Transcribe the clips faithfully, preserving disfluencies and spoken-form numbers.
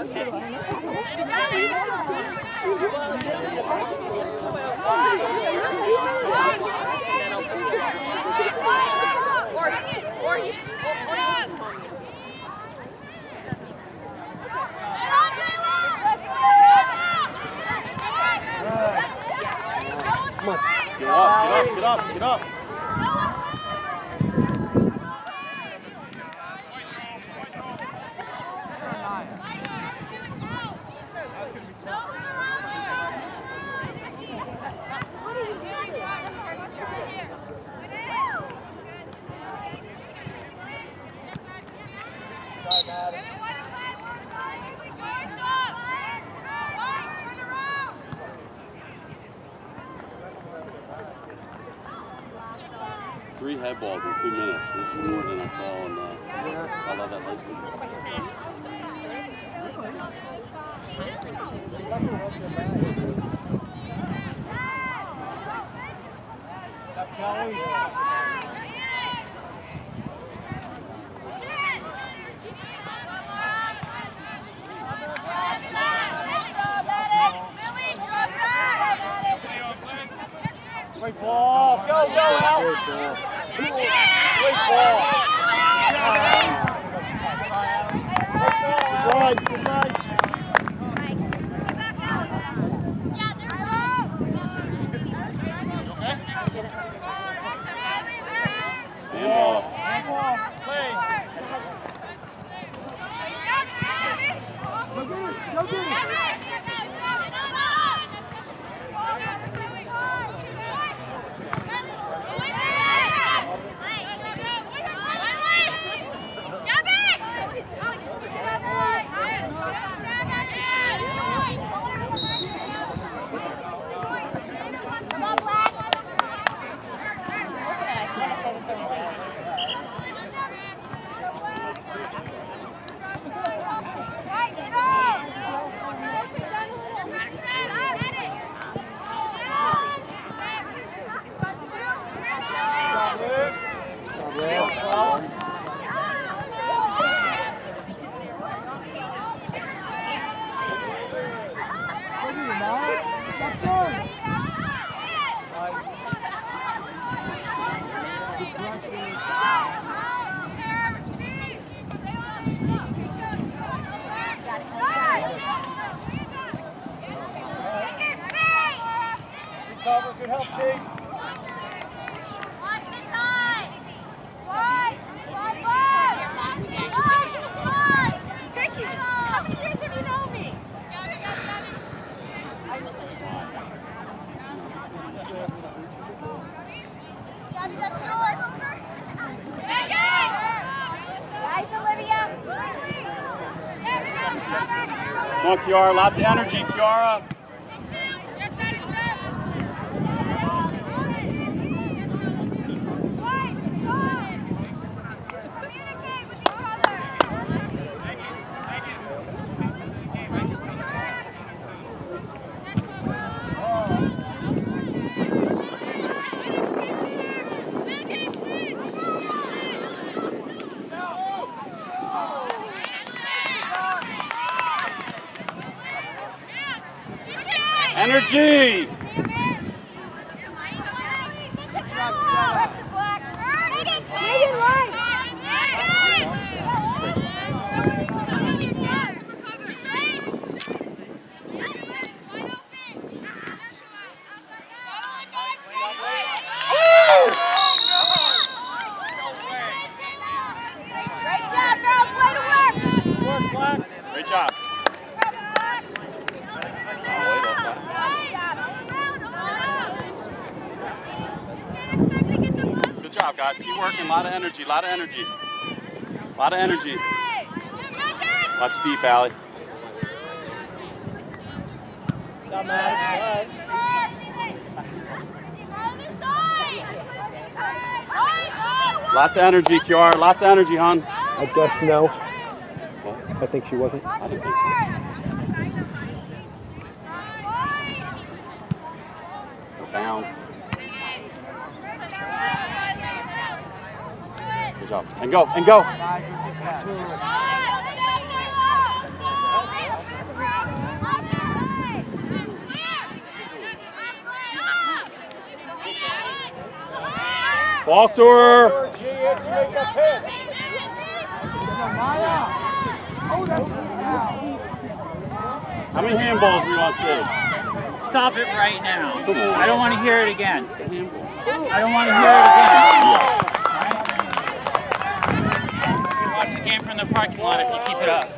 Come on. Get up, get up, get up, get up. Three head balls in two minutes. This is more than I saw in the, yeah. I love that high school. Great ball. Go, go, out. Great ball. Good run, good run. Stand ball. Stand ball. Play. Go get it. Go get it. Good help, Steve. Watch the side. Slide. Slide. Slide. Slide. Vicky, how many years have you known me? Gabby, Gabby, Gabby. Gabby, that's yours. Nice, Olivia. Come on, Kiara. Lots of energy, Kiara. Energy! Great job. Good job, guys. Keep working. A lot of energy. A lot of energy. A lot of energy. Watch deep, Allie. Lots of energy, Kiara. Lots of energy, hon. I guess no. What? I think she wasn't. I didn't think so. Bounce. Good job. And go, and go. Walk to her. How many handballs do you want to see? Stop it right now. Come on. I don't want to hear it again. I don't want to hear it again. You can watch the game from the parking lot if you keep it up.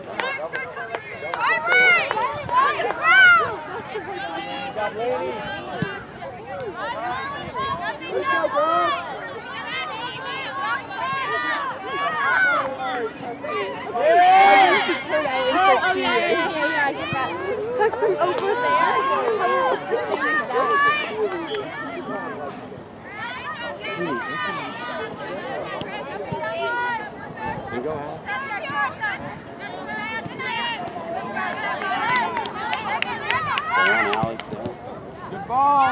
You should turn that in for cheer. Yeah, yeah, yeah, get that. Come from over there. You go out. Good ball.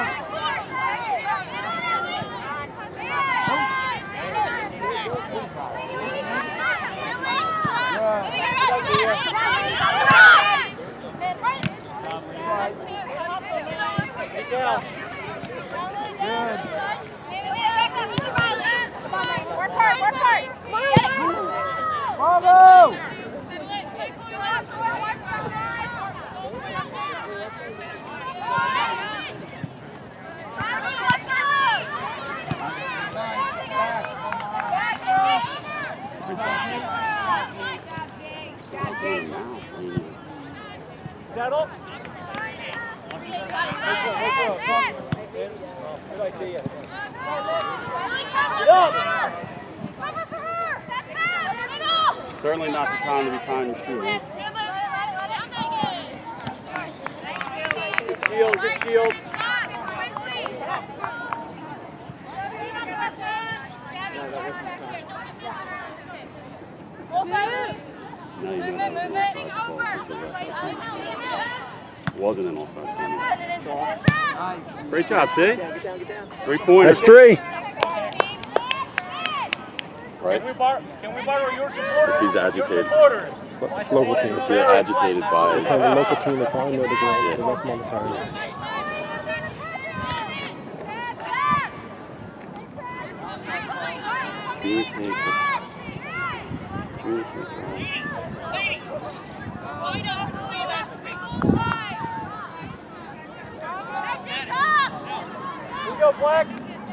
Work hard, work hard. Bravo! Settle. Certainly not the time to be trying to shoot. Good shield, good shield. No, you don't have wasn't an offense. Great job, T. Three pointers. That's three. Right? Can we, bar can we borrow your supporters? If he's agitated. Your supporters. But it's local team. If you're agitated by Kind of a local team, they probably know the ground. They left momentarily. communication. Communication. Here we go, Black.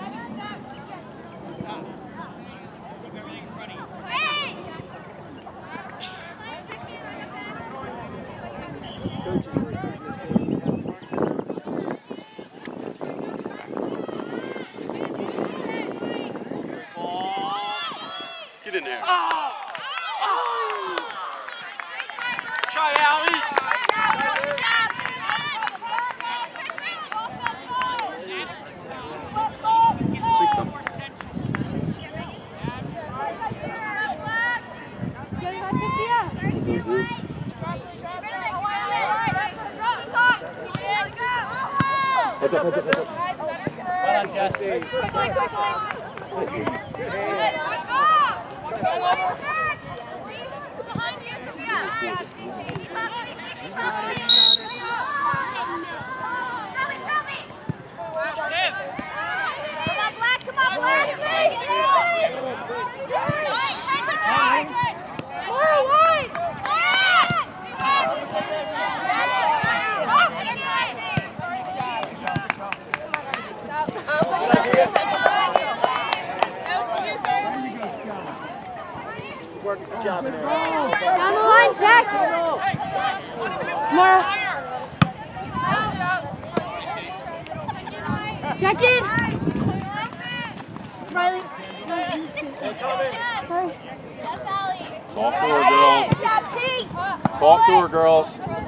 Get in there. Oh! Oh! Try, Allie. Heads up, heads up, heads up. Well done, Jesse. Quickly, quickly. Good job in there. Down the line, Jack. More. Check in. Riley. Sorry. Talk to her, girls. Talk to her, girls.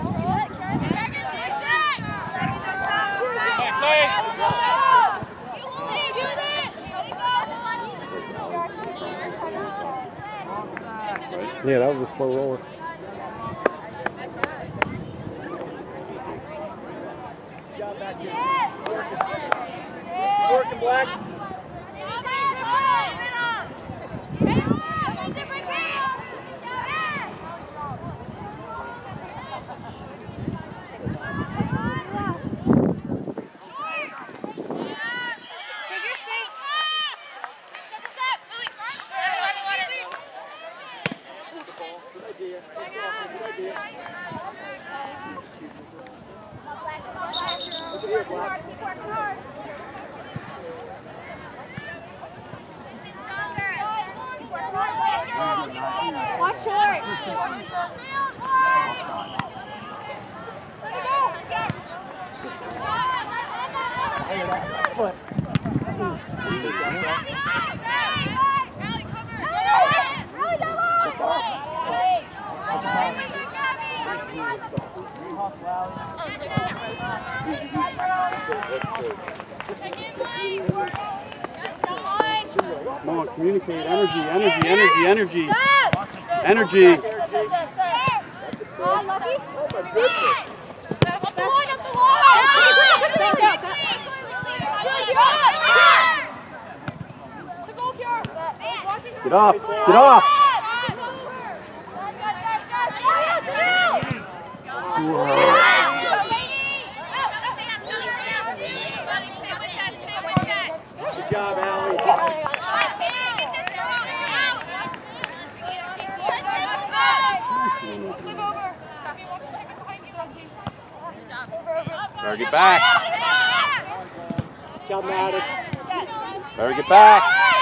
Yeah, that was a slow roller. Good job back here. It's working, Black. Foot. Come on, communicate. Energy, energy, energy, energy. Energy. Get off, get off. Good job, Allie. Better get back. Good job, Maddox. Better get back.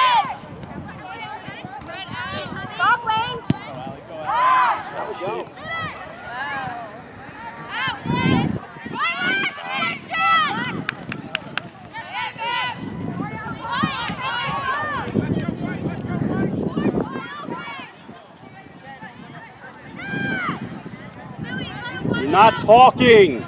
Stop, Lane. There we go. You're not talking.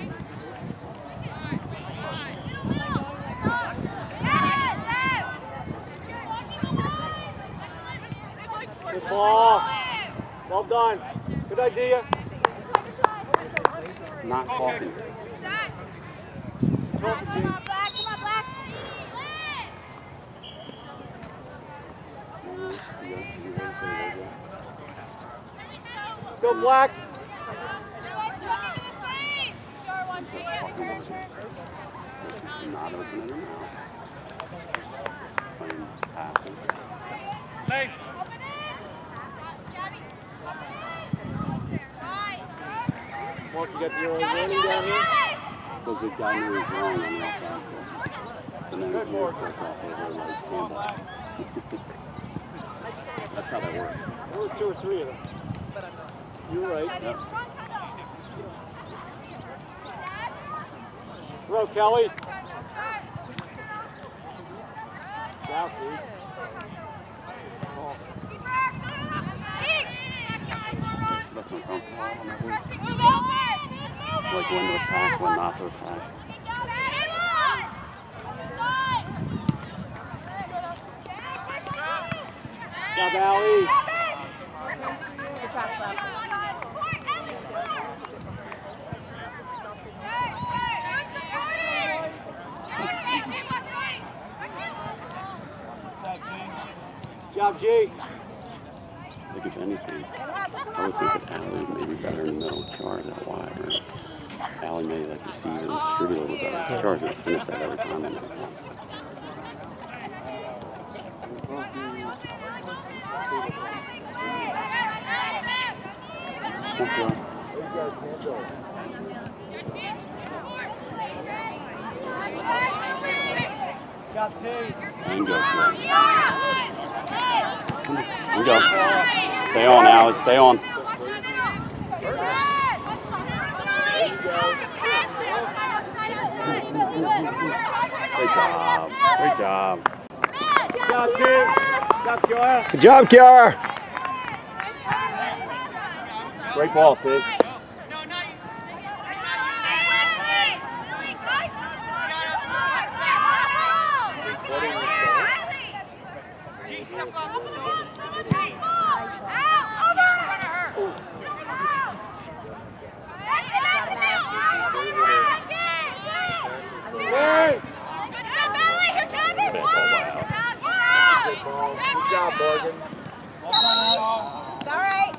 Good ball. Well done. Good idea. Not talking. Come on, Black. Come on, Black. Go, Black. Not opening her mouth. Playing passing. Hey. Mark, you got your own running down here? Because the guy knew he was wrong on the outside. So then he goes off over like Campbell. That's how that works. There were two or three of them. You're right. Yep. Throw, Kelly. South, dude. Oh. That's uncomfortable. It's like when to attack, when not to attack. Good job, Allie. Good job, G. Like if anything, I would think that Allie may be better in the middle, Kiara's out wide, or Allie may like receive and distribute a little better. Kiara's gonna finish that every time. And okay. Good job, T. And go. And go. Stay on, Alex. Stay on. Great job. Great job. Good job, T. Good job, Kiara. Good job, Kiara. Great ball, Sid. Good job, Morgan. It's all right.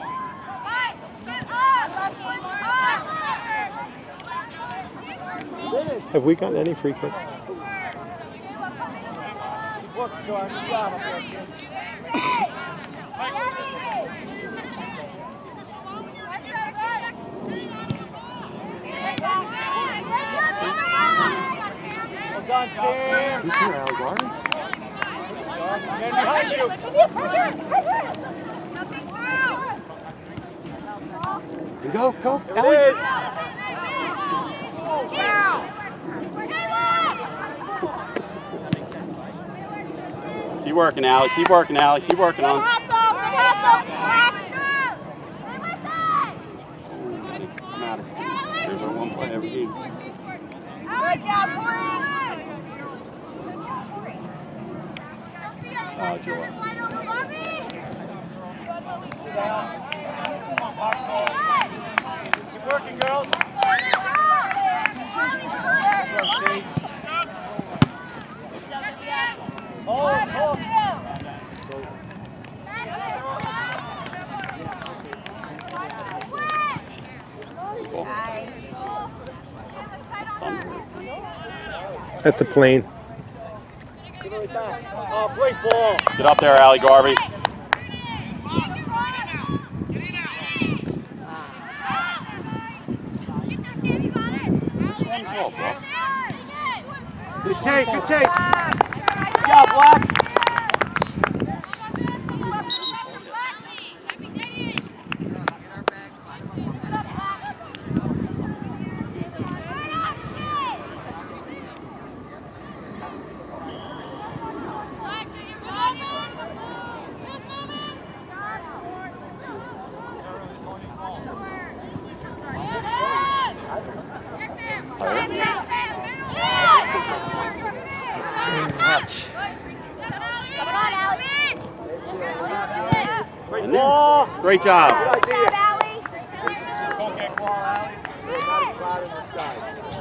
Have we gotten any free kicks? Keep working, Kiara. Good job up there, kid. Well done, Sam. Who's here, Allie Garden? Man behind you. Go, go, There Ellie. it is. Keep working, Allie. Keep working, Allie. Keep working on. Good hustle, good hustle. I'm out of sync. There's our one play every game. Good job, Corey. Oh, Joy. Keep working, girls. Hold, hold. That's a plane. Oh, great ball. Get up there, Allie Garvey. Good take, good take. Good job, Black. Great ball. Great job. Good idea. Don't get ball, Allie. There's not a cloud in the sky.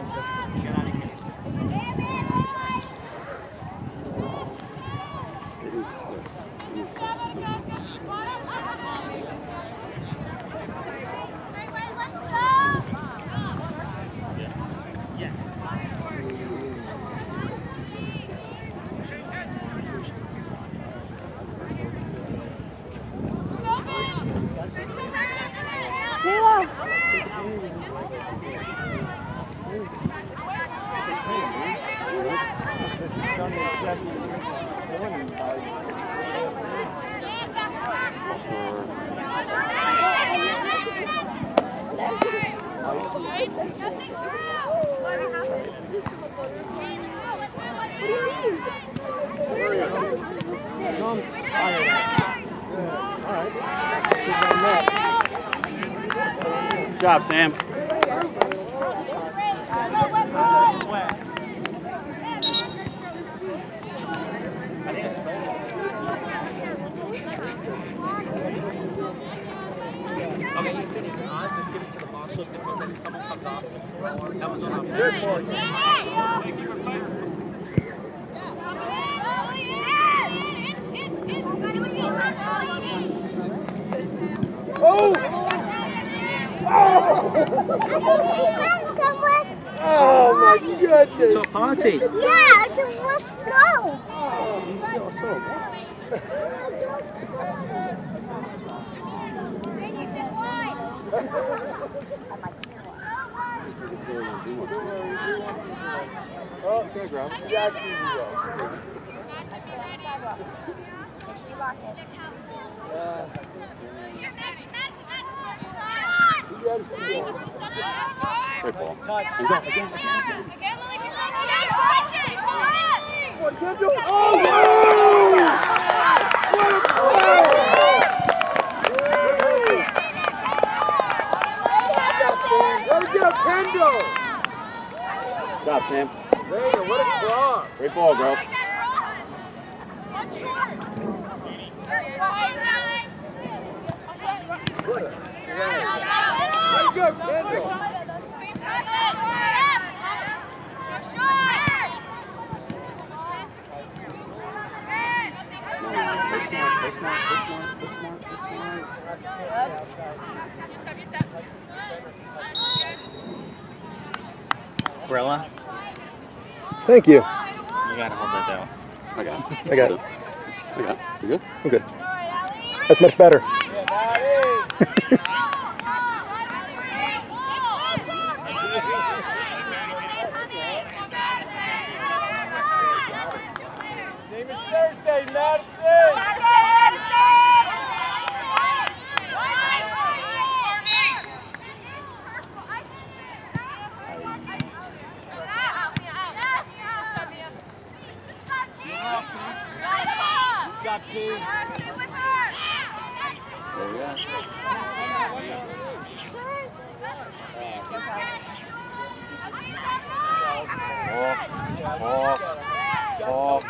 Good job, Sam. Okay, you finish the odds, let's give it to the boss shift because then if someone comes asking for it, that was on our Oh! Oh my goodness! It's a party. Yeah, it's a let's go. Oh, good, bro. Yeah, I Great ball. Touch. And go again. Oh, wow! What a play! Let it go, Kendall! Good job, Sam. Rayna, what a cross! Great ball, girl. Let it go, Kendall! Brella, Thank you. you gotta hold that down. I got it. I got it. I got it. You good? I'm good. That's much better. Same as Thursday, Madison! There you go. Ball. Ball.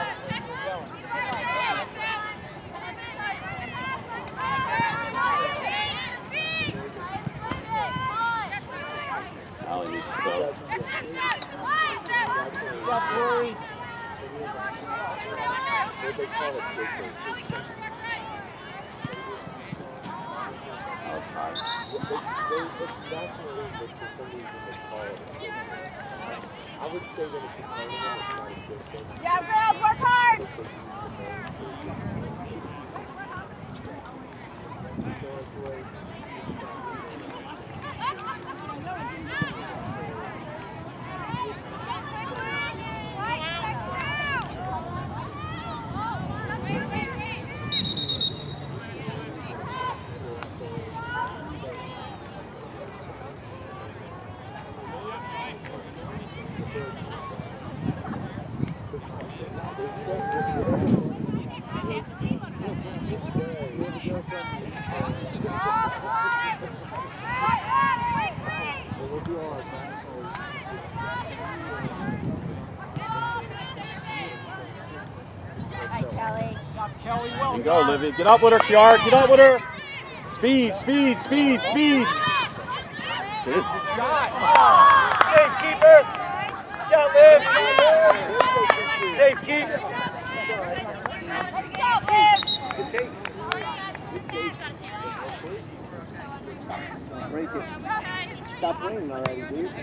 Allie needs to go. I would say that it's a Yeah, girls, work hard! There you go, Olivia. Get up with her, Kiara. Get up with her. Speed, speed, speed, speed. Good. Safe keeper. Shot, Liv. Safe keep. Break it. Stop raining already, dude.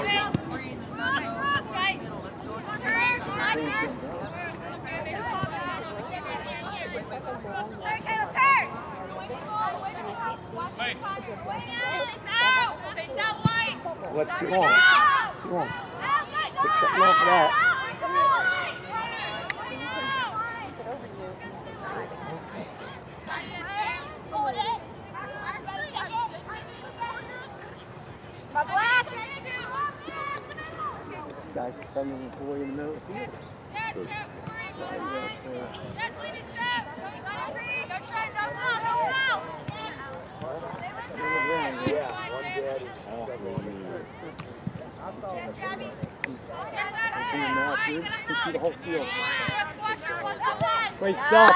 What's too long? Too long. Pick something off of that. This guy's studying the boy in the middle of the field. Good. To see the whole field. Great stuff.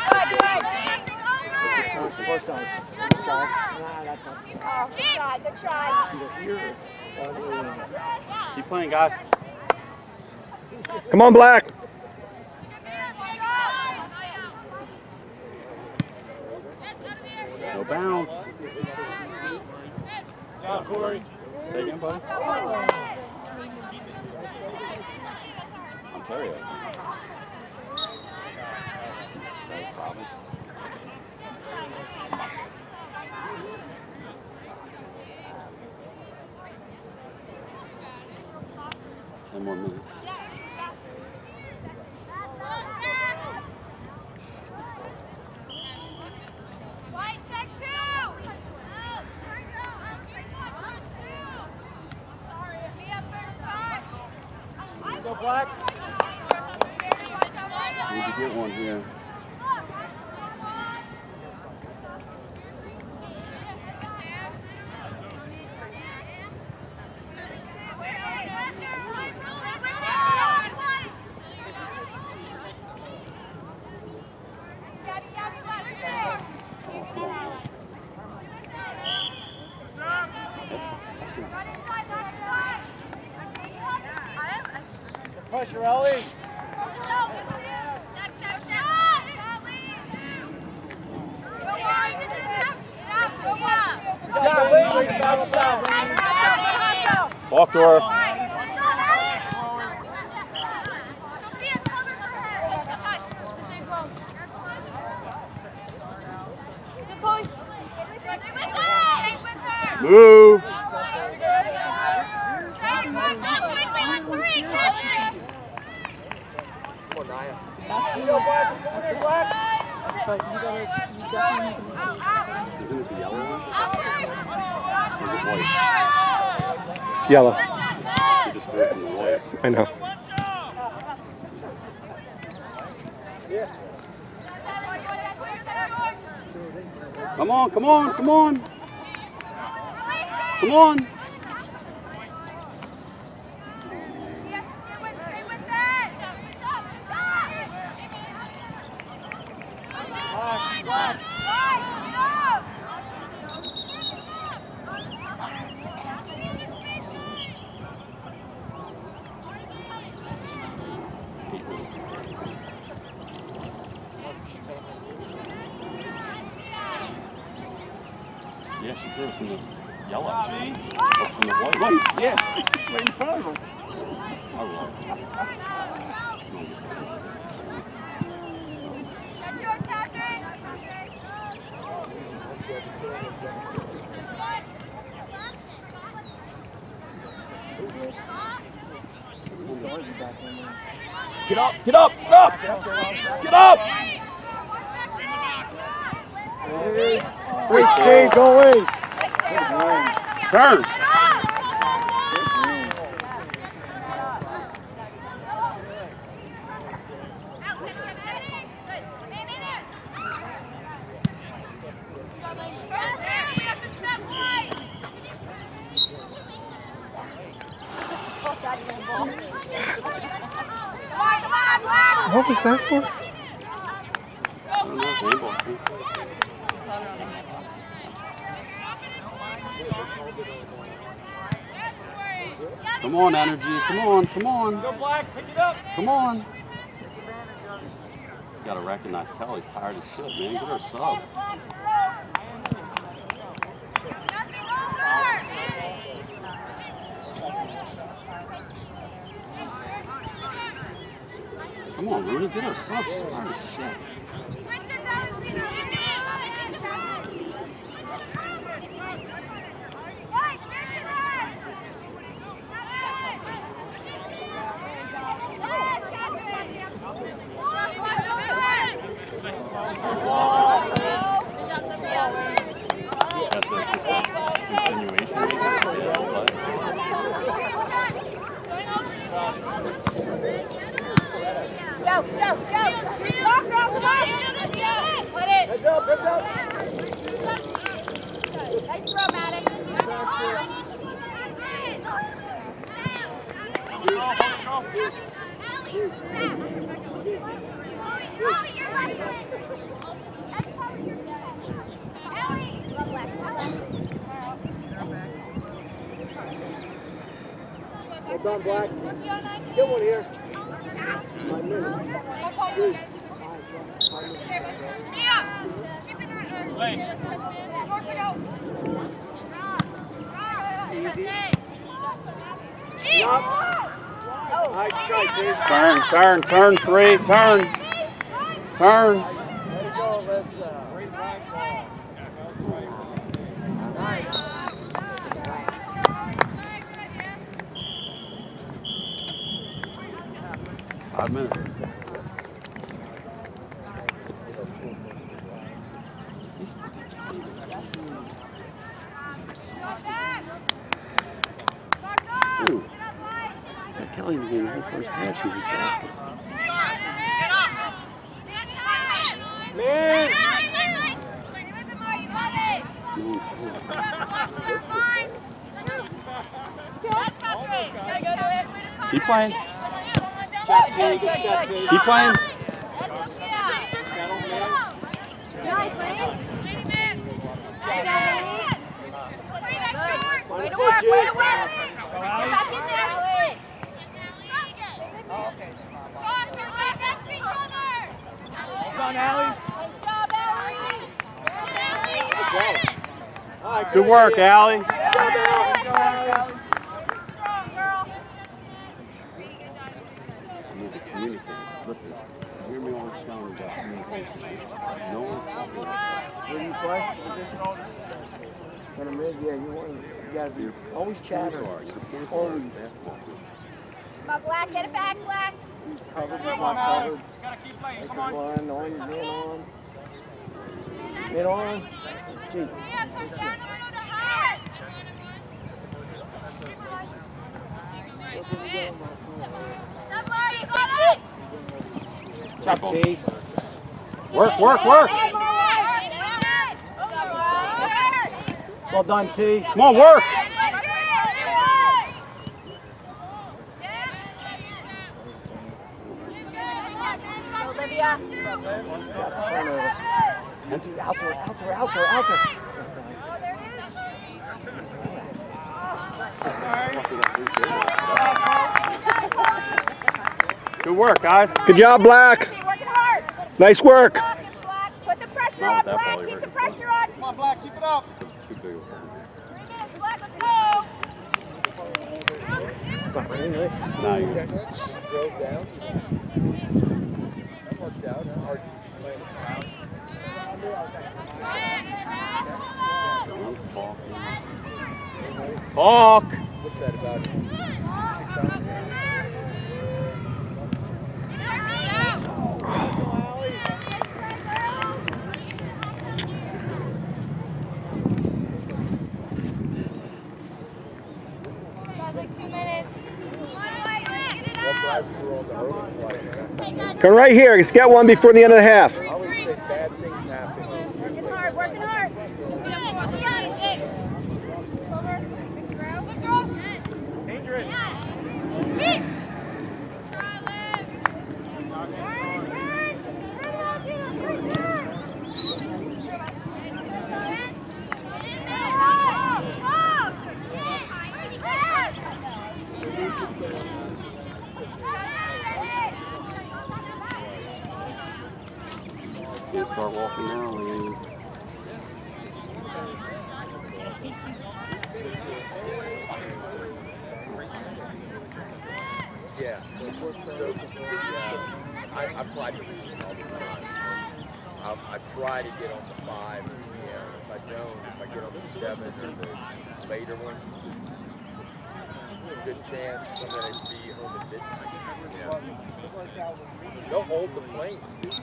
Far side. This side. Nah, that's not. Oh, good try, good try. Either here or all the way in. Keep playing, guys. Come on, Black. No bounce. Good job, Corey. Say again, buddy. Ontario. No problem. Ten more minutes. Go, Black. Need to get one here. Pressure, Ellie. Walk to her. Move. Isn't it the yellow one? Or is it white? It's yellow. You just threw it from the white. I know. Yeah. Come on, come on, come on. Come on. Yeah, she threw it from the yellow. Or from the white. White, yeah. Right in front of her. All right. That's your captain. Get up, get up, get up! Get up! Great save, go away. Turn. What was that for? I don't know, handball. Come on, energy. Come on, come on. Go Black, pick it up. Come on. You gotta recognize Kelly's tired as shit, man. Get her a sub. Come on, Rooney, get her a sub. She's tired as shit. That's a, just a continuation. Go, go, go! Lock her up, Put it! Heads up, heads up. Nice throw, Maddox. Well done, Black. Get one here. Five minutes. Nice strike, Dave. Turn, turn, turn, three, turn. Turn. Let it go, let's, uh, Five minutes. Ooh. That Kelly in her first half, she's exhausted. man. Keep playing. Shot save, good shot save. Keep playing. Nice, man. Way to work, way to work. Good work, Allie. Strong girl. I need to communicate. Listen, hear me when I'm telling you about communication. No one's talking about Where do you play? In the mid, yeah, you want you gotta be always chattering. Always. Come on, Black, get it back, Black. Covered, not covered. Take the line, on, man on. Man on. Gee. Mia, come down a little to high. Somebody got it. Chop, Steve. Work, work, work. Hey, Well done, T. Come on, work. Olivia. Turnover. Out there, out there, out there, out there. Good work, guys. Good job, Black. Working hard. Nice work. Put the pressure Not on, with that Black. ball, Keep the you're pressure on. Come on, Black, keep it up. Too big of a Black, let's go. Now you Drove down. That worked out. Hard playing the crowd. Talk. What's that about? Come right here. Let's get one before the end of the half. I always say bad things happen. Working hard, working hard. Dangerous. can't start walking now. I mean, Yeah, so, so, yeah, I, I fly position all the time. I, I try to get on the five. Yeah, if I don't, if I get on the seven or the later one, good chance I'm going to be home at midnight. Yeah. They'll hold the planes, dude.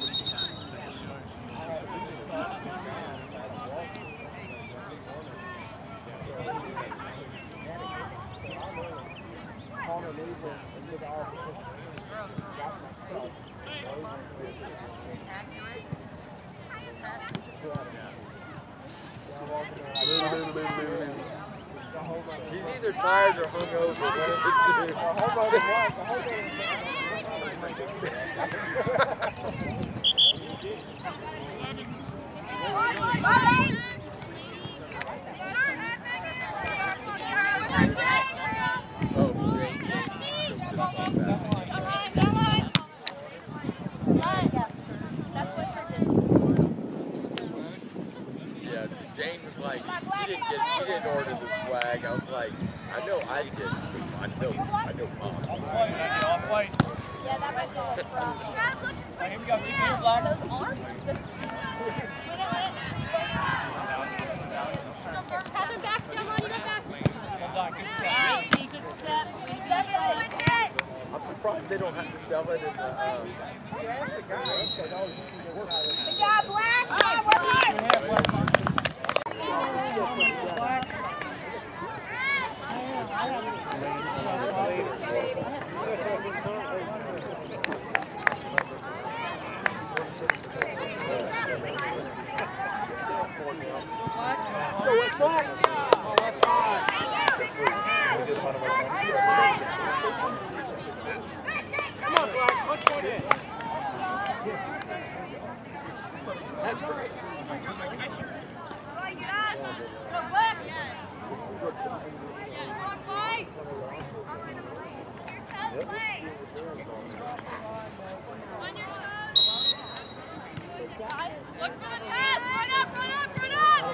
He's either tired or hungover. One of Yeah, Jane was like, she didn't get, she didn't order the swag. I was like, I know I did. I know, I know mom. Off white. Yeah, that might go from. Here we go. Keep it here, Black. Those arms? Have him back. Come on, you got back. Good step. I'm surprised they don't have to sell it in the, uh... Good job, Black. Come on, work hard. Come on, Black. Punch one in. That's great. Look for the pass. Run up, run up, run up.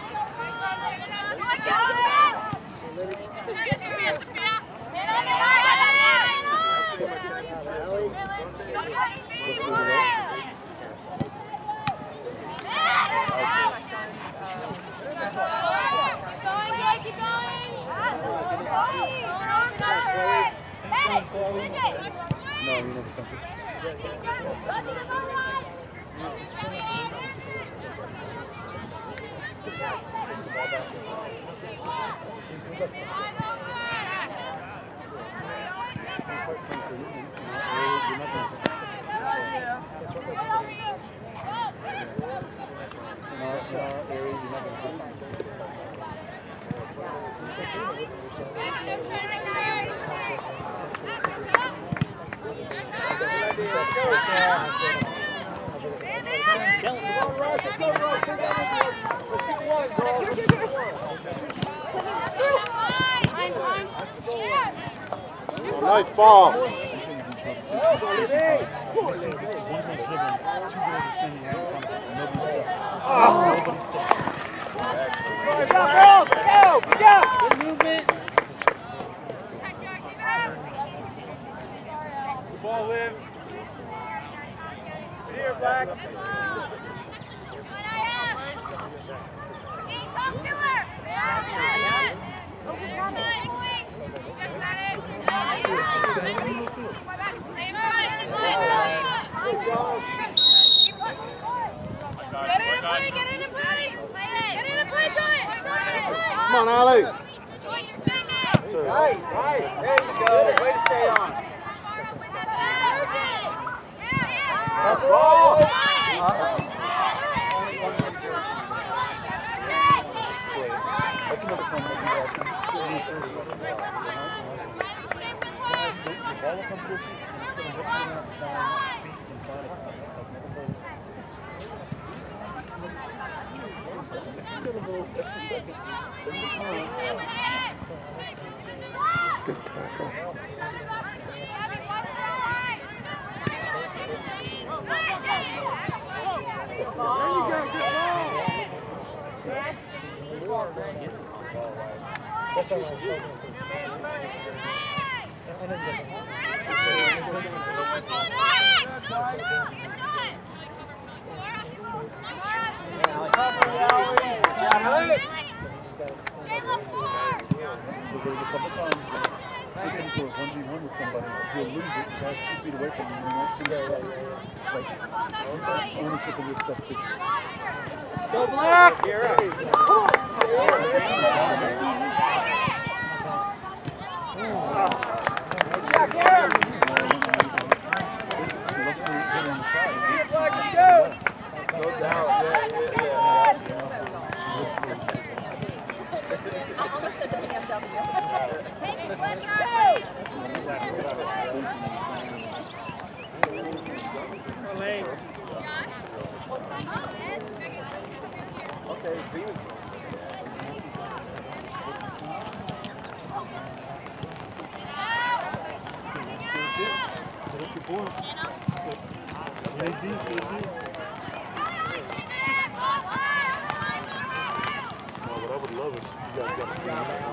No, you never something. Nice ball. Ball in. Here, Black. Come on, Ali. Nice, nice. There you go. Way to stay on. That's ball. That's another comment. Good tackle. Go Black! You're up. Go down. Yeah, yeah, Okay, Gene. What I would love is you guys got to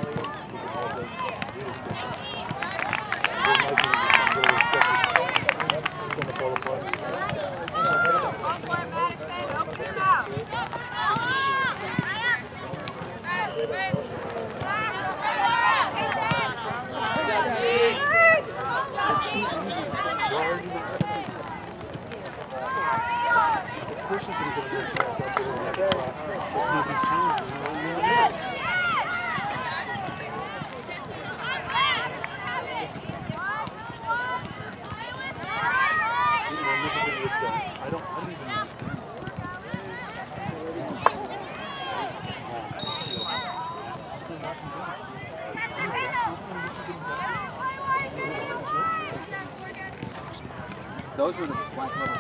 I don't, I don't even understand. Those were the black little.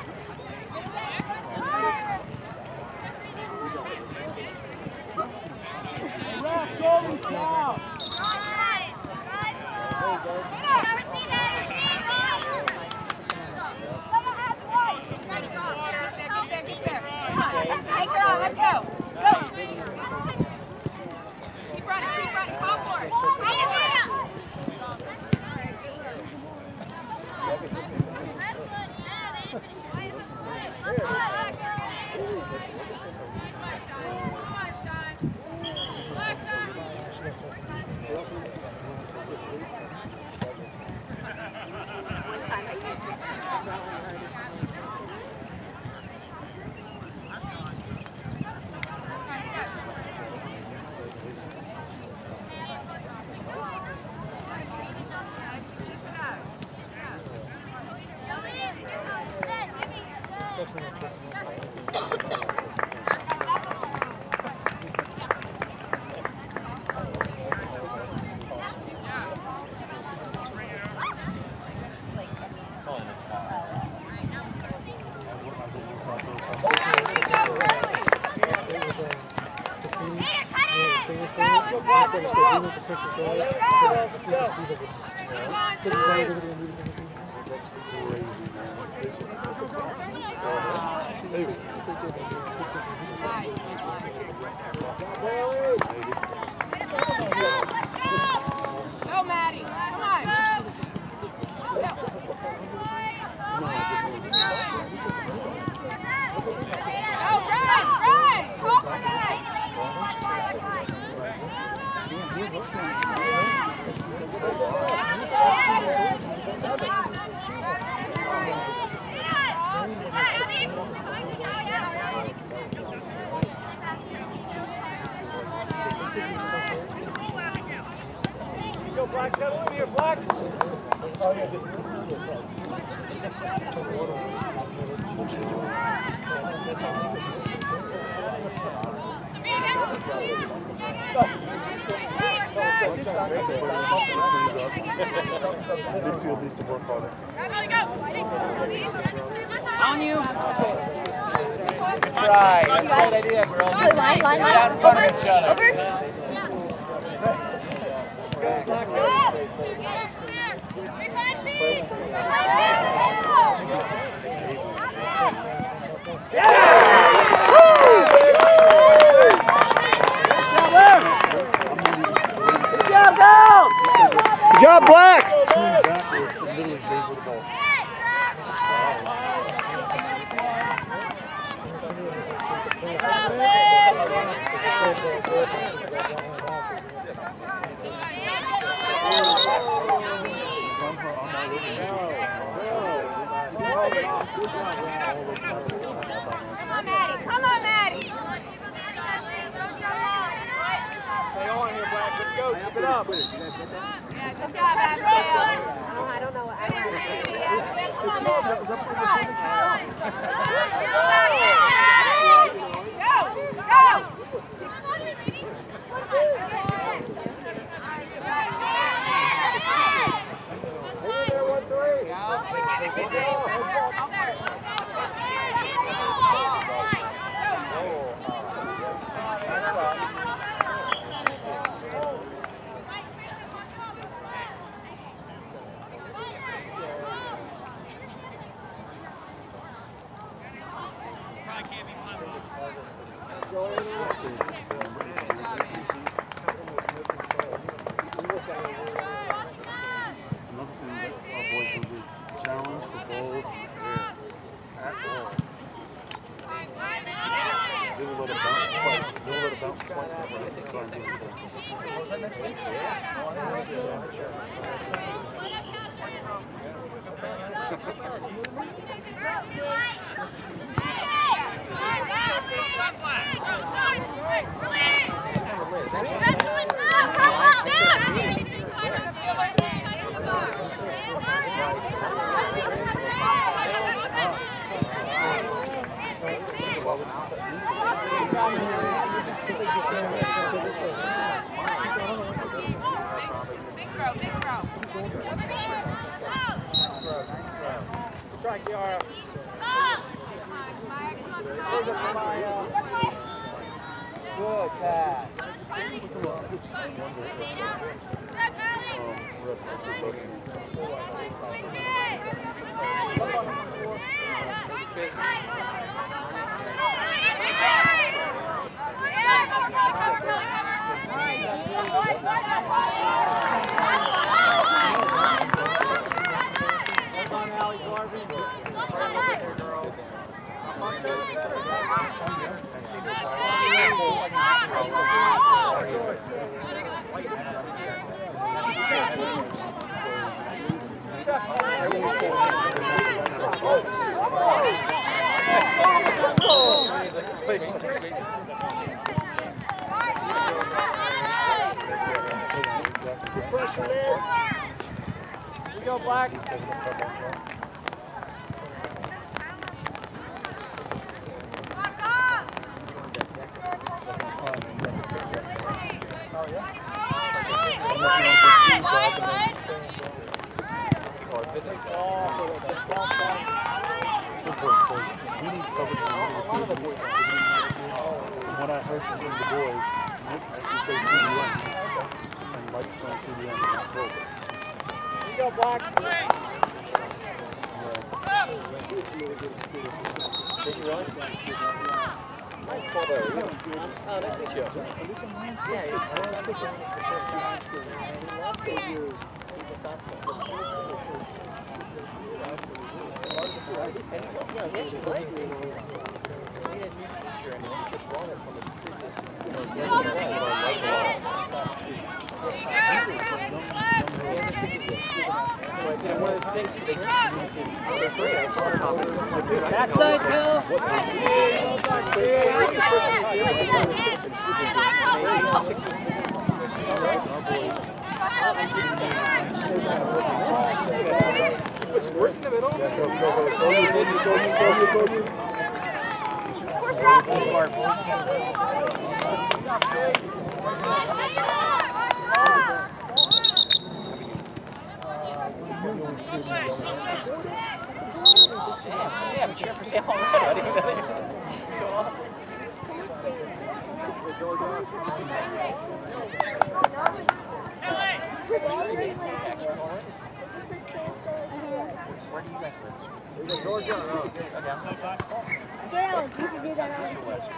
Let's go. Go. Keep running, keep running. Call for it. Oh, Go, Maddie. Come on. Go, run, run. Go for that. Go, Black. Settle in here, Black. Midfield needs to work harder. On you. Right. That's a good idea, bro. Line, line, line. Out in front of each other. Over. Good job, Black. Come on, Maddie. Stay on here, Black. Let's go. Keep it up. Yeah, good job, Abigail. I don't know what I don't know. Come on, Maddie. Go, go. Good pass. Pressure there. Here we go, Black. When I heard from the boys, they see you. You go, Black. Did you run? Nice ball there. Oh, nice to meet you. Yeah, yeah. He's a sophomore. And, you know, he actually likes it. He had a new teacher, and the teacher brought it from his previous, you know, you know, one of the things is they they're great. I saw the topics. Backside, Bill. Put squirts in the middle. Yeah, I'm cheering for Sam already. I didn't even know they go awesome. Where do you guys live? Georgia. Dale, you can do that on.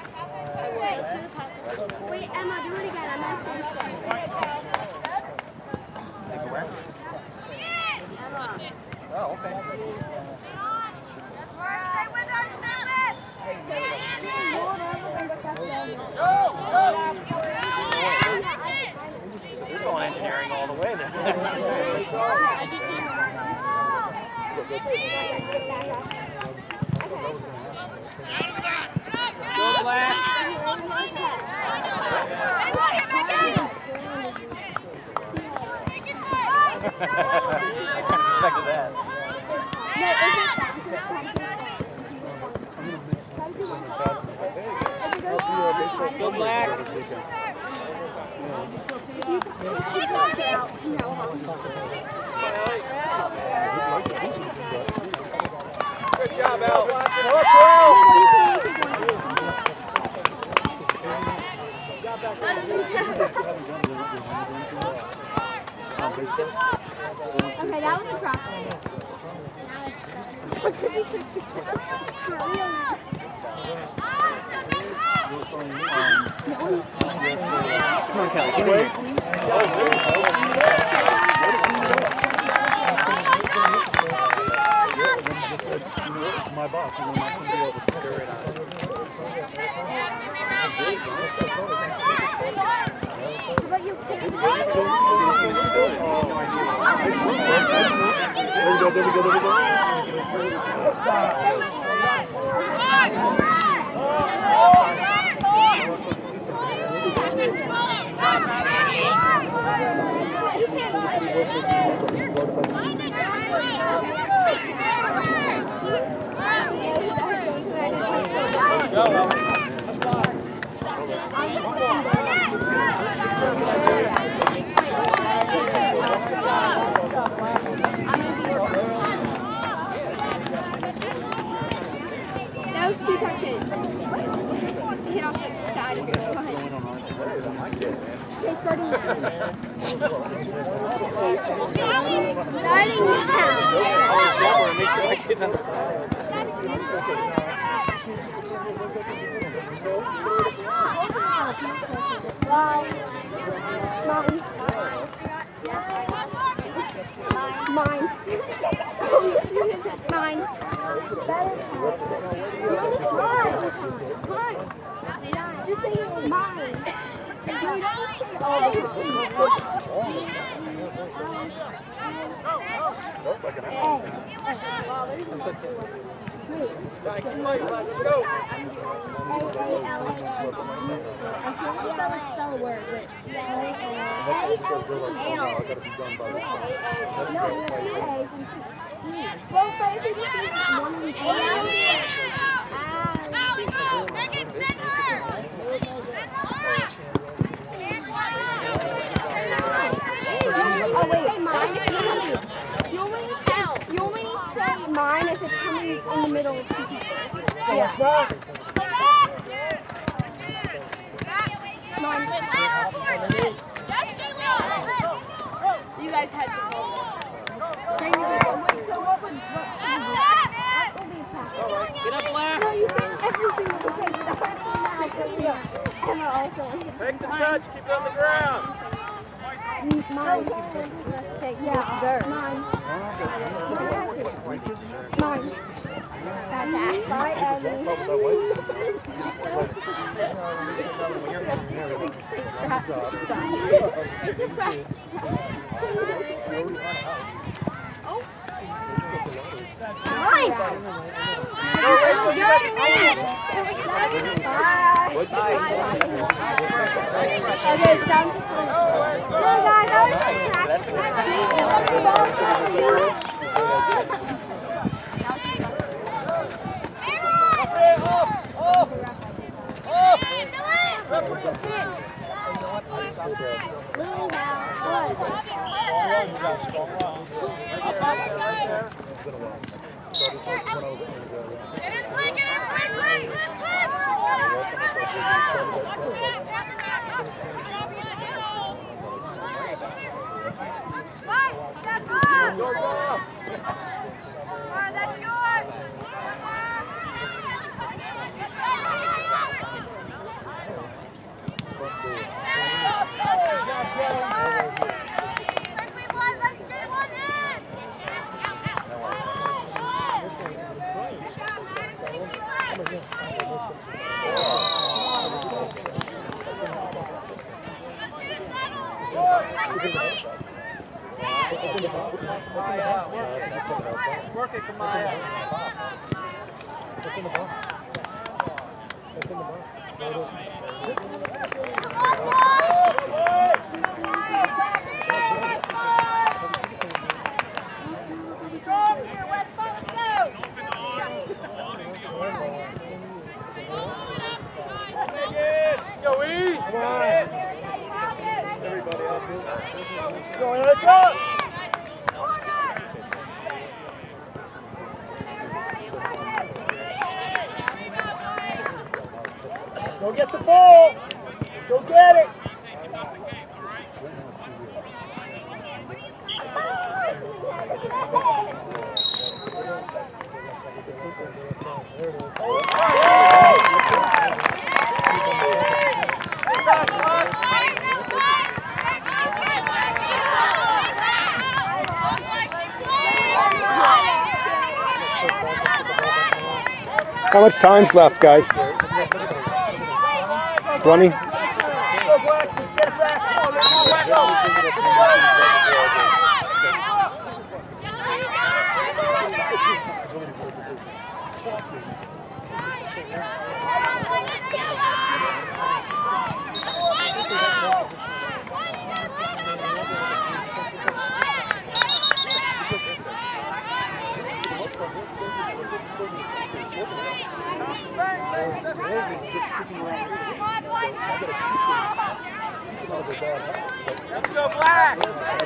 Wait, Emma, do it again. I'm not saying Where? Oh, okay. You're going engineering all the way then. Go Black! I kind of expected that. Go Black! Good job, Al. Okay, that was a problem. Come on, Kelly, get in here. My boss, and I'm not going to be able to figure it out. There we go, there we go, there we go. Stop. That was two touches. Hit off the side. Go ahead. Okay, starting now. Starting now. Wow. Mine. Mine. Mine. Just say mine. Oh wait, mine. You only need to, you only need to say mine if it's coming in the middle of two people. Yeah. Mine. You guys had to go. Get up, Black. No, you said everything was okay. The first one now, but yeah. Emma also. Take the touch, keep it on the ground. Mine. Yeah, mine. Mine. That's bye, Abby. It's a practice. Oh. Mine. Bye. Okay, sounds good. No, guys, I Work it, Kamaya. It's in the box. It's in the box. Go, E! Come on. Everybody else. Go, let go! Go get the ball. Go get it. How much time's left, guys? twenty? Go, Black. Let's get it back. Come on, let's go. Let's go. Let's go, Black!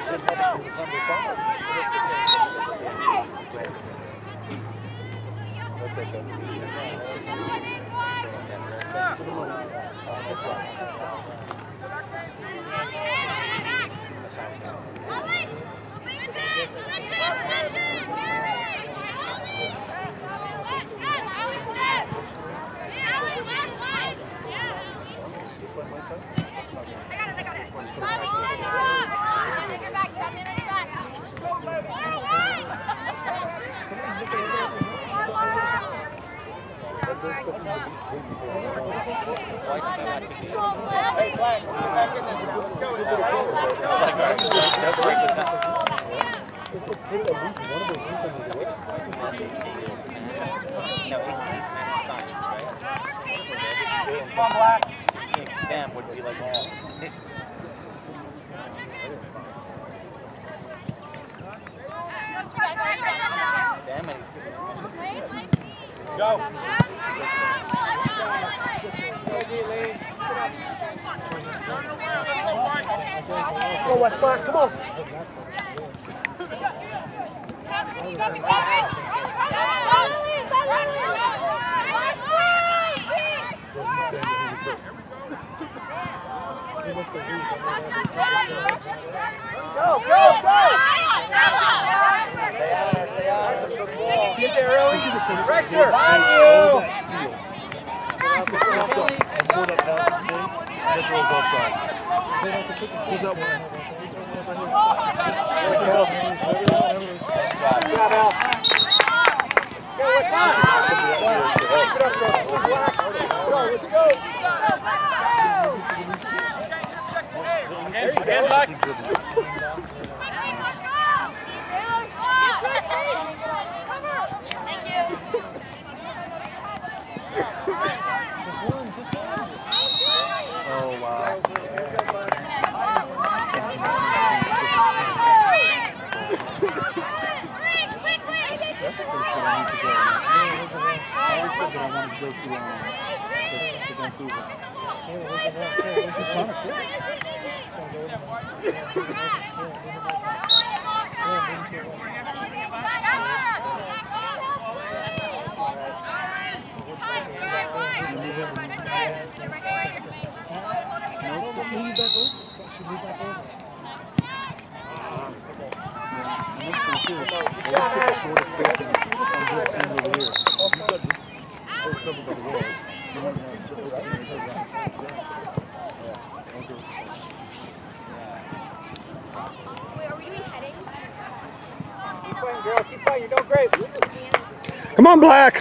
Hey, Black, get back in this. Let's go. Let's go. No, A C T's math and science, right? Come on, Black. STEM would be like that. STEM and he's good. Go! Go, West Black. Come on. Go, go, go! Stay on her, stay on her. See it there early. Pressure. On you. Let's go. Hand luck. Thank you. Just one, just one. Oh, wow. That's the first one I need to go. I always said that I wanted to go to, um, to, to Vancouver. Just trying to sit. Come on, Black.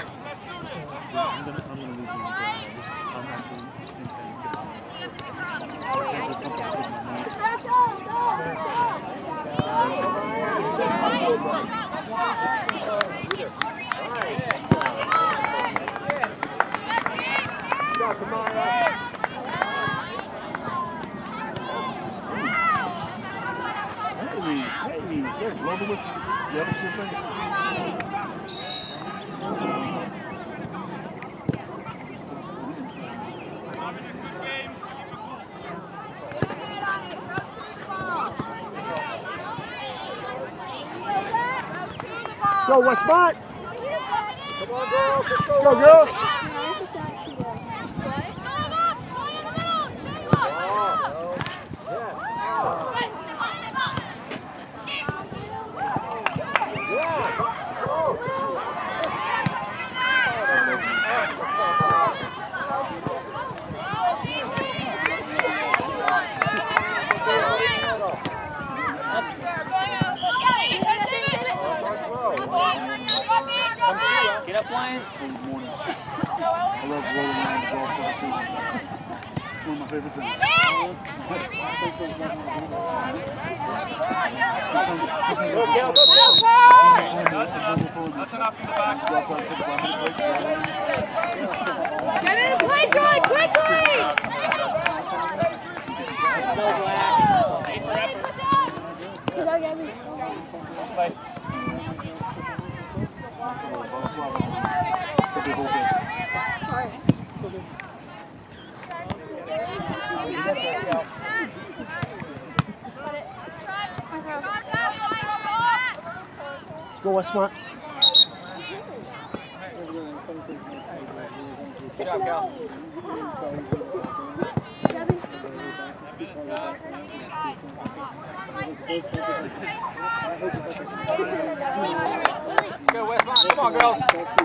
Go, what spot? Come on, girls. Let's go, Go, girls. Get up, Lion. I love rolling around the golf course too. One of my favorite things. Go, Gal, go, That's enough. That's enough in the back. Get in play, Troy, quickly! Eight for effort. Bye. Let's go, Westmont. Good job, Cal. Let's go, Westmont. Come on, girls.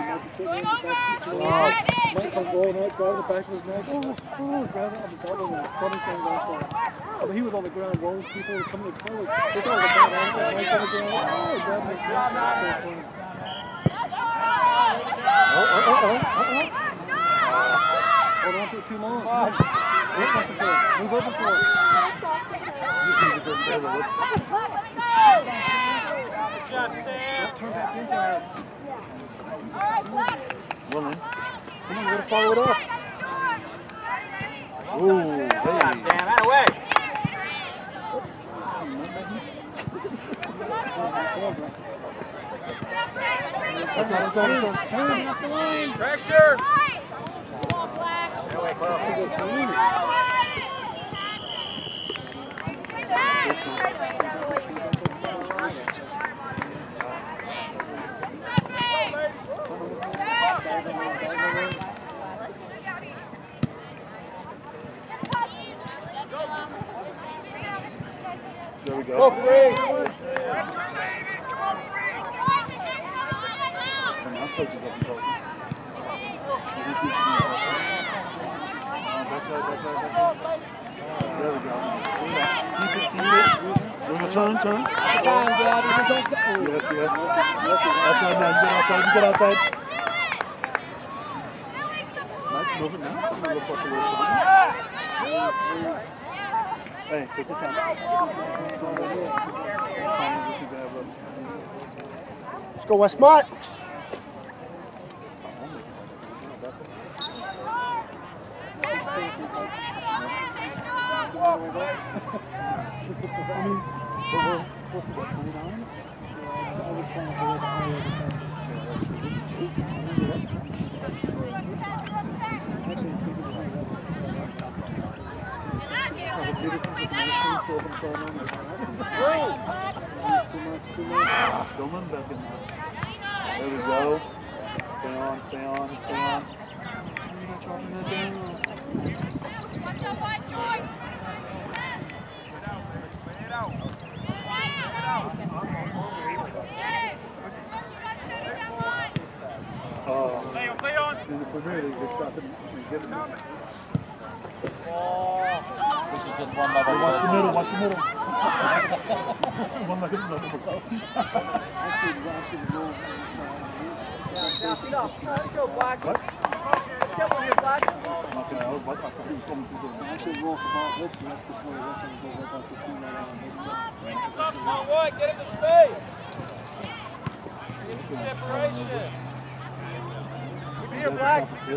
Mike comes rolling out, grabbing the back of his neck. Oh, oh, grabbing on the top of him. Funny thing last time. Oh, but he was on the ground rolling. People were coming to the corner. They thought it was a bad angle. Mike on the ground. Oh, grabbing his neck. So funny. Oh, oh, oh, oh, oh, oh. Hold on to it too long. Move up the floor. Move up the floor. Don't turn back into her. Willing. Come on, you gotta follow it up. Ooh, Good job, Sam. Out of way. That's on, that's on, that's on. Turn off the line. Pressure. Come on, Black. That way, Carl. Go, Go free. There we go. Keep it, keep it. We're gonna turn, turn. Yes, yes. Outside now. You get outside. You get outside. Nice movement now. Hey, take your time. Let's go, Westmont. Still running back in there. There we go. Stay on, stay on, stay on. Watch out, watch George. Play on, play on. In the premier league, they're stopping and getting them. This is just one level. Watch the middle, watch the middle. One level, another level. Go, Black. What? Get one here, Black. Knocking out. What? I thought he was coming through the actually walk about this, and that's just one of the ones that goes up to see that on. Come on, White, get into space. Give me some separation. Keep it here, Black.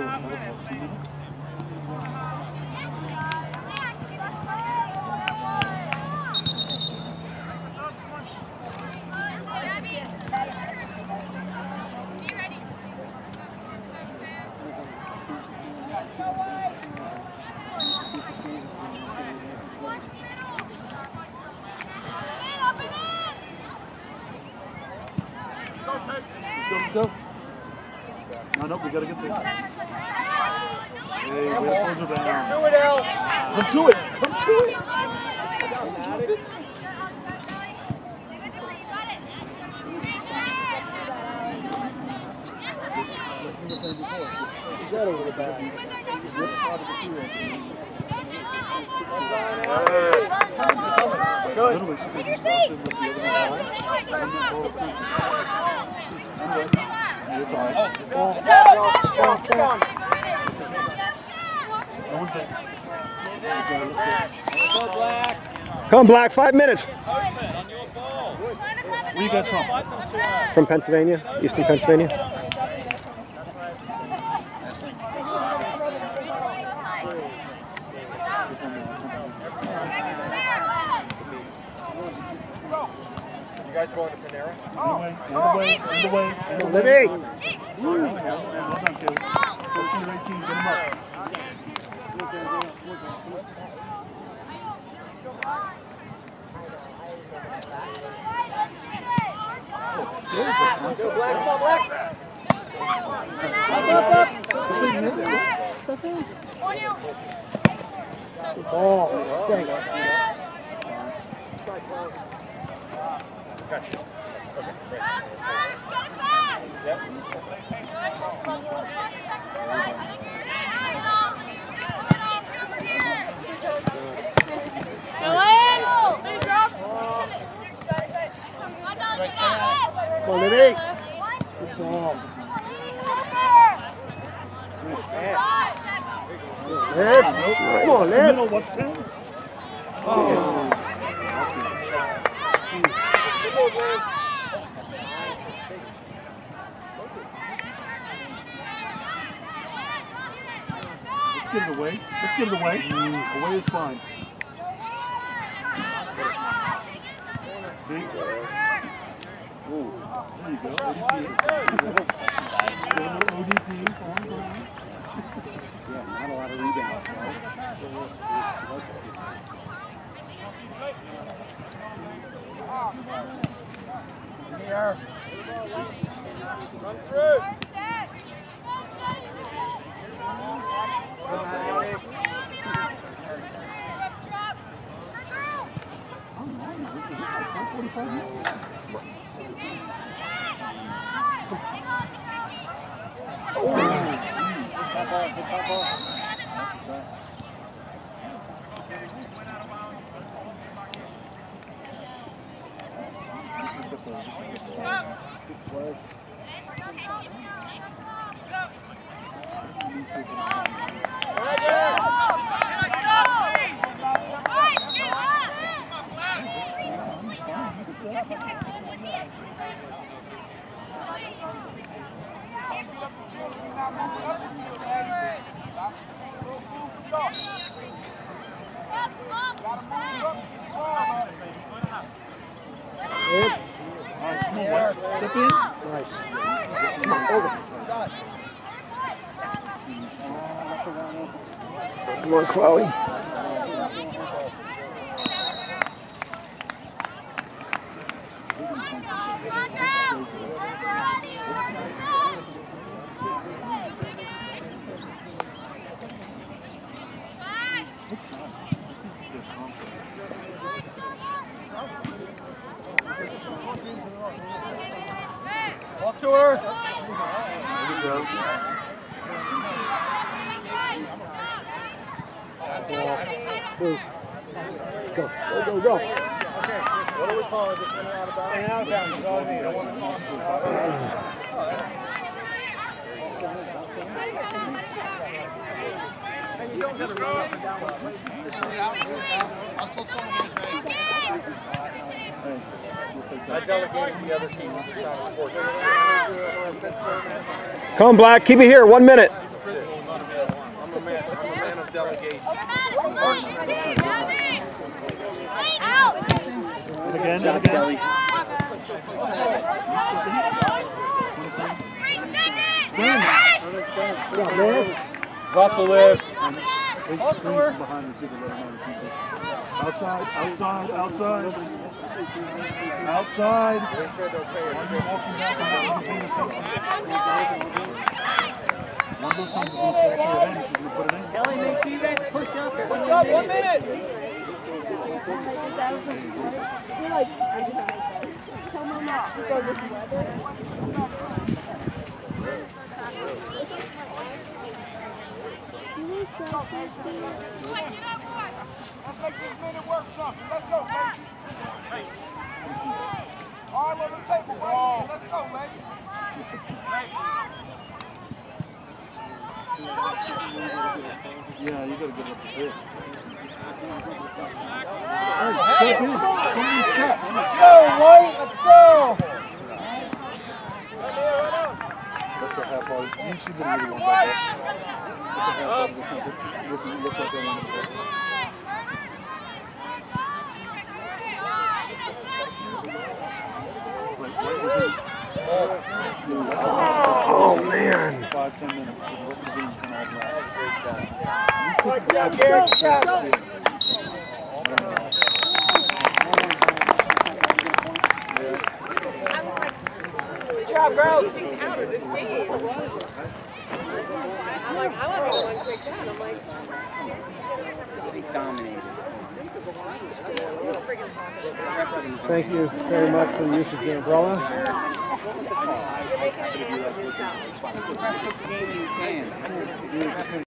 Go, go. No, no, we gotta get there. Hey, way to close her down. Do it, Al. Come to it. Come to it. Is that over the back? Good. It's all right. Come, Black. Five minutes. Where are you guys from? From Pennsylvania, Eastern Pennsylvania. You guys going to Panera? On the way, on the way, on the way. Libby! Well done, kids. fourteen or eighteen, get them up. Go, Black. Come on, Black. Up, up, up. Oh, stay. Gotcha. Okay, great. Yep. Come on, Libby. Good ball. Liv. Come on, Liv. What's that? Oh. Let's get it away. Let's get it away. Away is fine. Big. Ooh. There you go. O D P. O D P. Yeah, not a lot of rebounds. Here. Run through. Nice. Come on, over. Come on, Chloe. Walk to her. There you go. Move. Go, go, go, go. Okay. What are we calling this? In out of bounds? In out of bounds. That's all I need. I want to call it. You don't have to run up and down. I was told someone was raised. I delegated the other team to decide sports. Come on, Black. Keep it here. One minute. I'm a man, I'm a man of delegation. Again, again. Russell live. Outside, outside, outside. Outside. They said okay. One of those times it's going to catch your advantage, you're going to put it in. Kelly, make sure you guys push up. Push up, one minute. Let's make this minute work something. Let's go, baby. Arm on the table, baby. Let's go, baby. Yeah, you got to get up to this. Hey, let's go, White. Let's go. That's a half hard. You should get really one back. That's a half hard. Looks like they want to go. Oh, man. Five, ten minutes. Good job, girls. Out of this game. I'm like, I wasn't going to take that. I'm like, Dominated. Thank you very much for the use of the umbrella. you're making it.